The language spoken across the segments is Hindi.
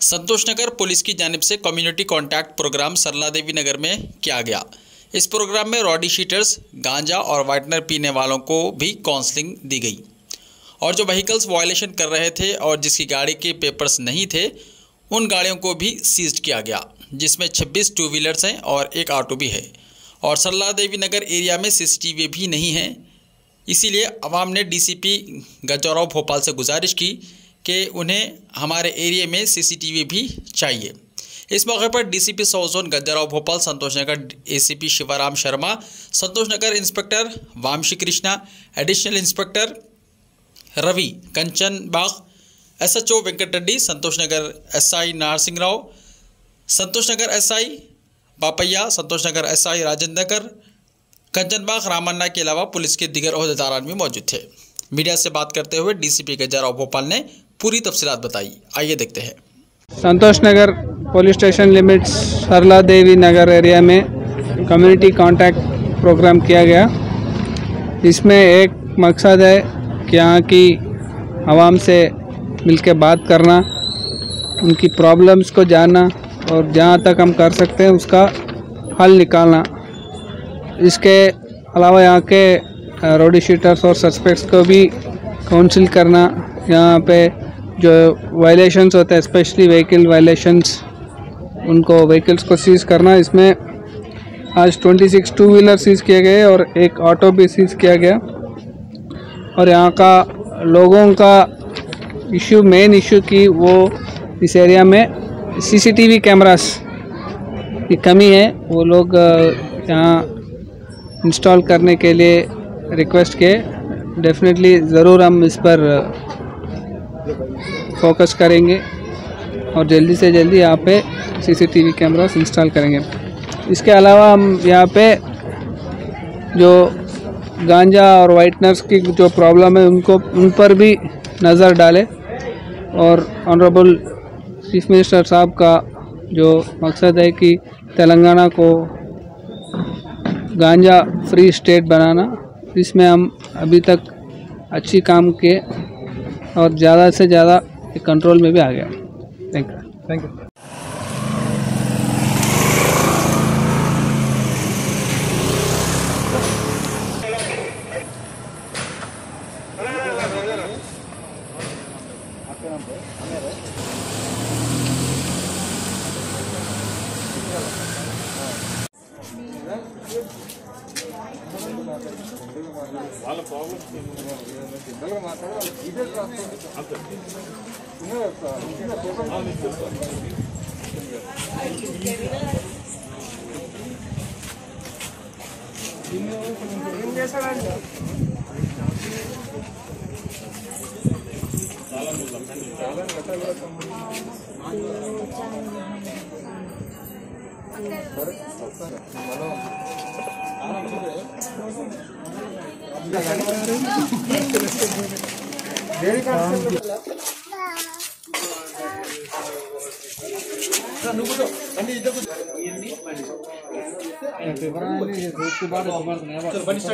संतोष नगर पुलिस की जानिब से community contact programme Sarala Devi Nagar में किया गया। इस प्रोग्राम में रॉडी शीटर्स, गांजा और वाइटनर पीने वालों को भी काउंसलिंग दी गई और जो व्हीकल्स वायलेशन कर रहे थे और जिसकी गाड़ी के पेपर्स नहीं थे उन गाड़ियों को भी सीज किया गया, जिसमें 26 टू व्हीलर्स हैं और एक ऑटो भी है। और सरला देवी नगर एरिया में सीसीटीवी भी नहीं है, इसीलिए अवाम ने डीसीपी गजराव भोपाल से गुजारिश की कि उन्हें हमारे एरिया में सीसीटीवी भी चाहिए। इस मौके पर DCP south zone Gajrao Bhopal, Santosh Nagar ACP Shivaram Sharma, Santosh Nagar inspector Vamshi Krishna, additional inspector Ravi Kanchan Bagh, SHO Venkat Reddy, Santosh Nagar SI Narsingh Rao, Santosh Nagar SI Bapaiah, Santosh Nagar SI Rajendra Kanchanbagh Ramanna के अलावा पुलिस के दीगर ओहदेदारान भी मौजूद थे। मीडिया से बात करते हुए डीसीपी गजराव भोपाल ने पूरी तफसीलात बताई। आइए देखते हैं। Santosh Nagar police station limits Sarala Devi Nagar area में कम्युनिटी कांटेक्ट प्रोग्राम किया गया। इसमें एक मकसद है कि यहाँ की आवाम से मिलकर बात करना, उनकी प्रॉब्लम्स को जानना और जहाँ तक हम कर सकते हैं उसका हल निकालना। इसके अलावा यहाँ के रोडी शीटर्स और सस्पेक्ट्स को भी काउंसिल करना, यहाँ पे जो वायलेशंस होते हैं स्पेशली व्हीकल वायलेशंस, उनको व्हीकल्स को सीज़ करना। इसमें आज 26 टू व्हीलर सीज़ किए गए और एक ऑटो भी सीज़ किया गया। और यहाँ का लोगों का इशू, मेन इशू की वो इस एरिया में सीसीटीवी कैमरास की कमी है। वो लोग यहाँ इंस्टॉल करने के लिए रिक्वेस्ट किए। डेफिनेटली ज़रूर हम इस पर फोकस करेंगे और जल्दी से जल्दी यहाँ पे सीसीटीवी कैमरास इंस्टॉल करेंगे। इसके अलावा हम यहाँ पे जो गांजा और वाइटनर्स की जो प्रॉब्लम है उन पर भी नज़र डालें और ऑनरेबल चीफ मिनिस्टर साहब का जो मकसद है कि तेलंगाना को गांजा फ्री स्टेट बनाना, इसमें हम अभी तक अच्छी काम किए और ज़्यादा से ज़्यादा कंट्रोल में भी आ गया। Thank you. వాళ్ళ ప్రాబ్లమ్స్ ఇద్దరు మాట్లాడాలి. ఇదే అంతే ఏం చేశాడంటే చాలా కట్టాలి.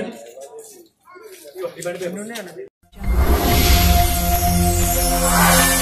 బండి